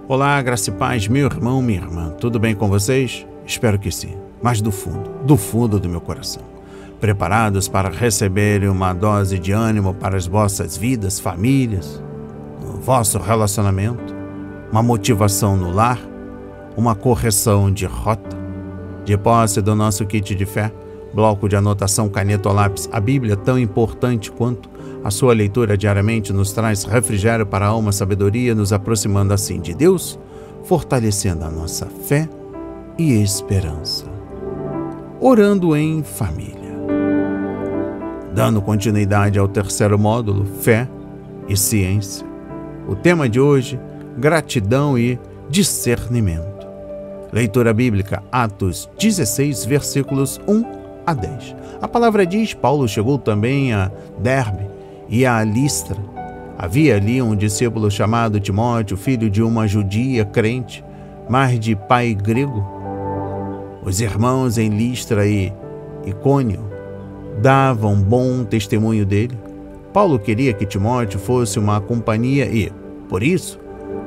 Olá, graça e paz, meu irmão, minha irmã. Tudo bem com vocês? Espero que sim, mas do fundo do meu coração. Preparados para receberem uma dose de ânimo para as vossas vidas, famílias, no vosso relacionamento, uma motivação no lar, uma correção de rota, de posse do nosso kit de fé, bloco de anotação, caneta ou lápis. A Bíblia, tão importante quanto a sua leitura diariamente, nos traz refrigério para a alma, sabedoria, nos aproximando assim de Deus, fortalecendo a nossa fé e esperança. Orando em família. Dando continuidade ao terceiro módulo, fé e ciência. O tema de hoje, gratidão e discernimento. Leitura bíblica, Atos 16, versículos 1 a 10. A palavra diz: Paulo chegou também a Derbe e a Listra. Havia ali um discípulo chamado Timóteo, filho de uma judia crente, mas de pai grego. Os irmãos em Listra e Icônio davam bom testemunho dele. Paulo queria que Timóteo fosse uma companhia e, por isso,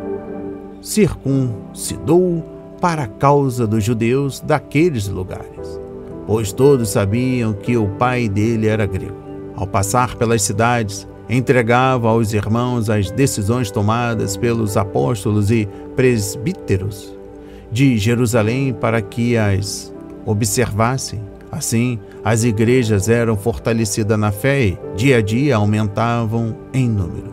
circuncidou para a causa dos judeus daqueles lugares, pois todos sabiam que o pai dele era grego. Ao passar pelas cidades, entregava aos irmãos as decisões tomadas pelos apóstolos e presbíteros de Jerusalém para que as observassem. Assim, as igrejas eram fortalecidas na fé e, dia a dia, aumentavam em número.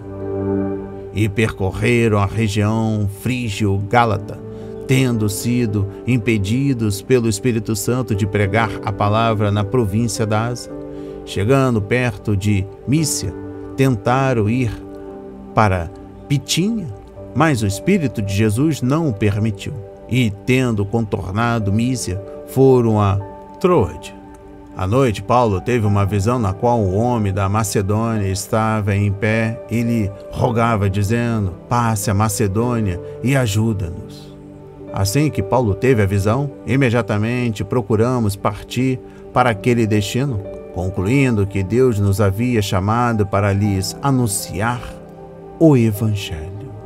E percorreram a região frígio-gálata, tendo sido impedidos pelo Espírito Santo de pregar a palavra na província da Ásia. Chegando perto de Mísia, tentaram ir para Bitínia, mas o Espírito de Jesus não o permitiu. E, tendo contornado Mísia, foram a Troade. À noite, Paulo teve uma visão na qual o homem da Macedônia estava em pé e lhe rogava, dizendo: passe a Macedônia e ajuda-nos. Assim que Paulo teve a visão, imediatamente procuramos partir para aquele destino, concluindo que Deus nos havia chamado para lhes anunciar o Evangelho.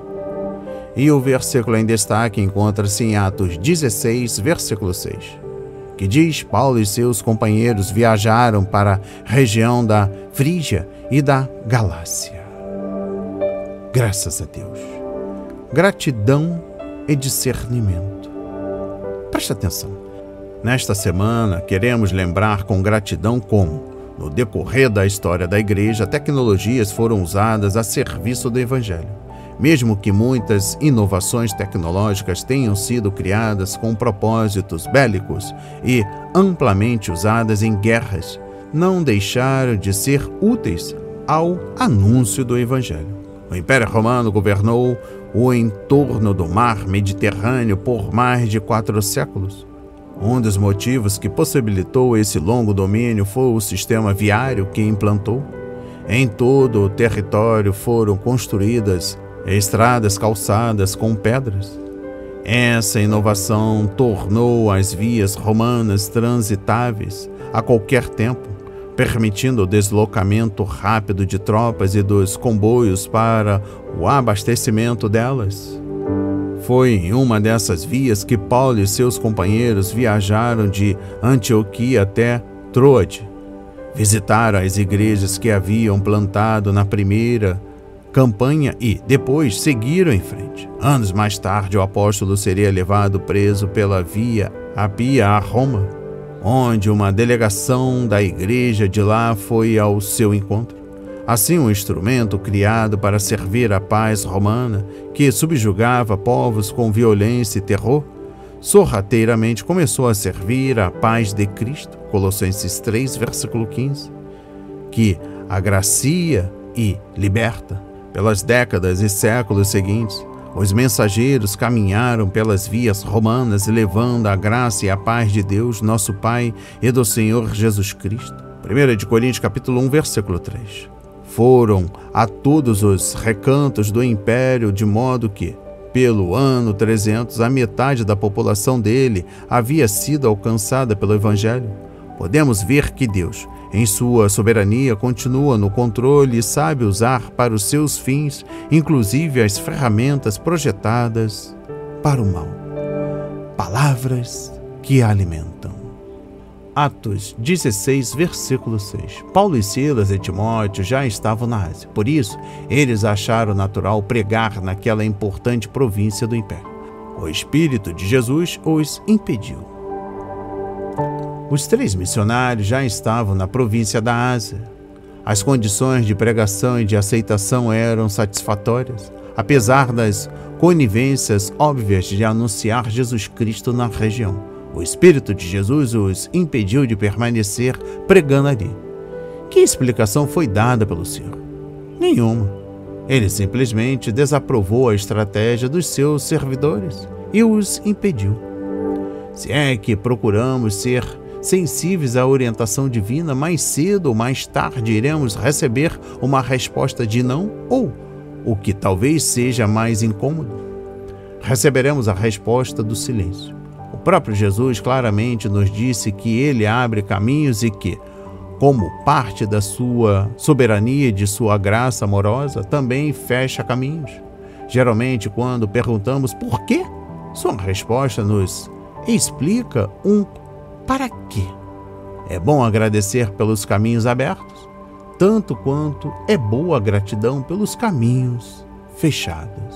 E o versículo em destaque encontra-se em Atos 16, versículo 6, que diz: Paulo e seus companheiros viajaram para a região da Frígia e da Galácia. Graças a Deus. Gratidão e discernimento. Preste atenção. Nesta semana, queremos lembrar com gratidão como, no decorrer da história da igreja, tecnologias foram usadas a serviço do Evangelho. Mesmo que muitas inovações tecnológicas tenham sido criadas com propósitos bélicos e amplamente usadas em guerras, não deixaram de ser úteis ao anúncio do Evangelho. O Império Romano governou o entorno do mar Mediterrâneo por mais de 4 séculos. Um dos motivos que possibilitou esse longo domínio foi o sistema viário que implantou. Em todo o território foram construídas estradas calçadas com pedras. Essa inovação tornou as vias romanas transitáveis a qualquer tempo, permitindo o deslocamento rápido de tropas e dos comboios para o abastecimento delas. Foi em uma dessas vias que Paulo e seus companheiros viajaram de Antioquia até Troade. Visitaram as igrejas que haviam plantado na primeira campanha e, depois, seguiram em frente. Anos mais tarde, o apóstolo seria levado preso pela via Apia a Roma, onde uma delegação da igreja de lá foi ao seu encontro. Assim, um instrumento criado para servir a paz romana, que subjugava povos com violência e terror, sorrateiramente começou a servir a paz de Cristo, Colossenses 3, versículo 15, que agracia e liberta. Pelas décadas e séculos seguintes, os mensageiros caminharam pelas vias romanas, levando a graça e a paz de Deus, nosso Pai, e do Senhor Jesus Cristo. 1 Coríntios capítulo 1, versículo 3. Foram a todos os recantos do império, de modo que, pelo ano 300, a metade da população dele havia sido alcançada pelo Evangelho. Podemos ver que Deus, em sua soberania, continua no controle e sabe usar para os seus fins, inclusive as ferramentas projetadas para o mal. Palavras que alimentam. Atos 16, versículo 6. Paulo e Silas e Timóteo já estavam na Ásia. Por isso, eles acharam natural pregar naquela importante província do Império. O Espírito de Jesus os impediu. Os 3 missionários já estavam na província da Ásia. As condições de pregação e de aceitação eram satisfatórias, apesar das conivências óbvias de anunciar Jesus Cristo na região. O Espírito de Jesus os impediu de permanecer pregando ali. Que explicação foi dada pelo Senhor? Nenhuma. Ele simplesmente desaprovou a estratégia dos seus servidores e os impediu. Se é que procuramos ser sensíveis à orientação divina, mais cedo ou mais tarde iremos receber uma resposta de não ou, o que talvez seja mais incômodo, receberemos a resposta do silêncio. O próprio Jesus claramente nos disse que ele abre caminhos e que, como parte da sua soberania e de sua graça amorosa, também fecha caminhos. Geralmente, quando perguntamos por quê, sua resposta nos explica um para quê. É bom agradecer pelos caminhos abertos, tanto quanto é boa a gratidão pelos caminhos fechados.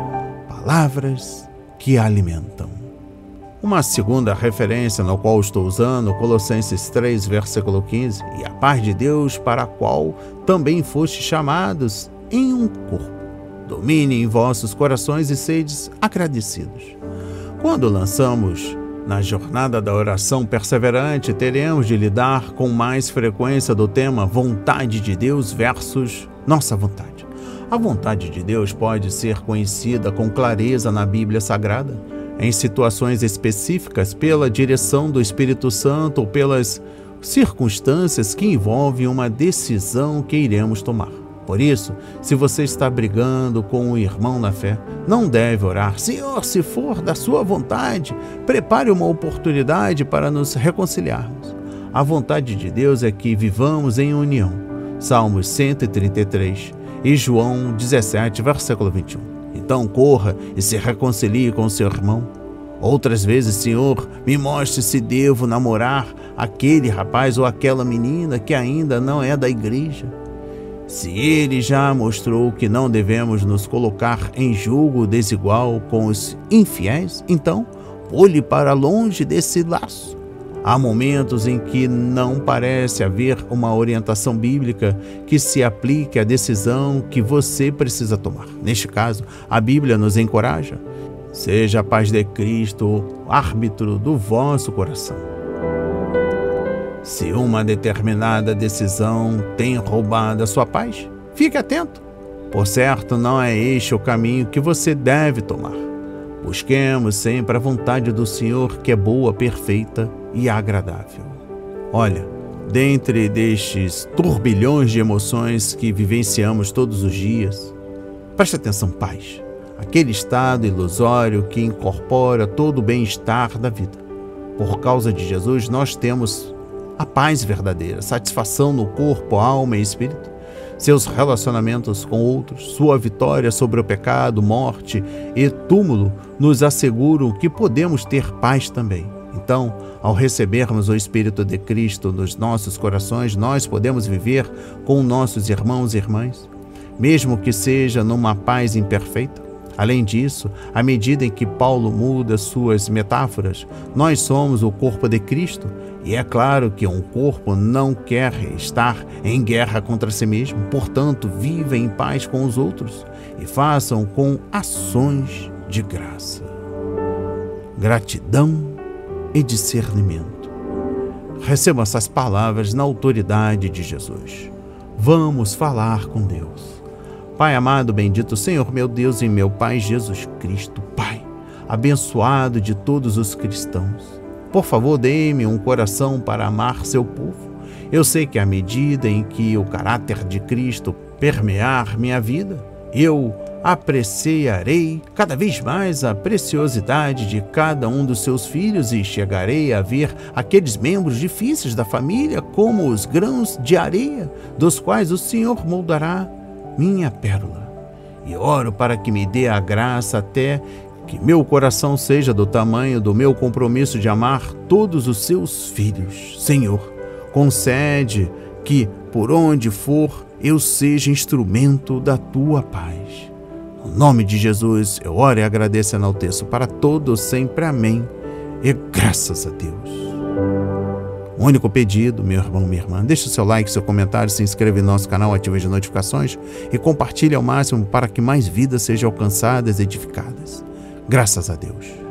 Palavras que alimentam. Uma segunda referência na qual estou usando, Colossenses 3, versículo 15, e a paz de Deus para a qual também foste chamados em um corpo. Domine em vossos corações e sedes agradecidos. Quando lançamos na jornada da oração perseverante, teremos de lidar com mais frequência do tema vontade de Deus versus nossa vontade. A vontade de Deus pode ser conhecida com clareza na Bíblia Sagrada, em situações específicas pela direção do Espírito Santo ou pelas circunstâncias que envolvem uma decisão que iremos tomar. Por isso, se você está brigando com um irmão na fé, não deve orar: Senhor, se for da sua vontade, prepare uma oportunidade para nos reconciliarmos. A vontade de Deus é que vivamos em união. Salmos 133 e João 17, versículo 21. Então corra e se reconcilie com seu irmão. Outras vezes: Senhor, me mostre se devo namorar aquele rapaz ou aquela menina que ainda não é da igreja. Se ele já mostrou que não devemos nos colocar em julgo desigual com os infiéis, então pule para longe desse laço. Há momentos em que não parece haver uma orientação bíblica que se aplique à decisão que você precisa tomar. Neste caso, a Bíblia nos encoraja: seja a paz de Cristo o árbitro do vosso coração. Se uma determinada decisão tem roubado a sua paz, fique atento. Por certo, não é este o caminho que você deve tomar. Busquemos sempre a vontade do Senhor, que é boa, perfeita e agradável. Olha, dentre destes turbilhões de emoções que vivenciamos todos os dias, preste atenção: paz, aquele estado ilusório que incorpora todo o bem-estar da vida. Por causa de Jesus, nós temos a paz verdadeira, satisfação no corpo, alma e espírito. Seus relacionamentos com outros, sua vitória sobre o pecado, morte e túmulo nos asseguram que podemos ter paz também. Então, ao recebermos o Espírito de Cristo nos nossos corações, nós podemos viver com nossos irmãos e irmãs, mesmo que seja numa paz imperfeita. Além disso, à medida em que Paulo muda suas metáforas, nós somos o corpo de Cristo, e é claro que um corpo não quer estar em guerra contra si mesmo. Portanto, viva em paz com os outros e façam com ações de graça, gratidão e discernimento. Recebam essas palavras na autoridade de Jesus. Vamos falar com Deus. Pai amado, bendito Senhor, meu Deus e meu Pai Jesus Cristo, Pai, abençoado de todos os cristãos, por favor, dê-me um coração para amar seu povo. Eu sei que à medida em que o caráter de Cristo permear minha vida, eu apreciarei cada vez mais a preciosidade de cada um dos seus filhos e chegarei a ver aqueles membros difíceis da família como os grãos de areia, dos quais o Senhor moldará minha pérola. E oro para que me dê a graça até Que meu coração seja do tamanho do meu compromisso de amar todos os seus filhos. Senhor, concede que, por onde for, eu seja instrumento da tua paz. No nome de Jesus, eu oro e agradeço e enalteço para todos sempre. Amém. E graças a Deus. O único pedido, meu irmão, minha irmã, deixe o seu like, seu comentário, se inscreva em nosso canal, ative as notificações e compartilhe ao máximo para que mais vidas sejam alcançadas e edificadas. Graças a Deus.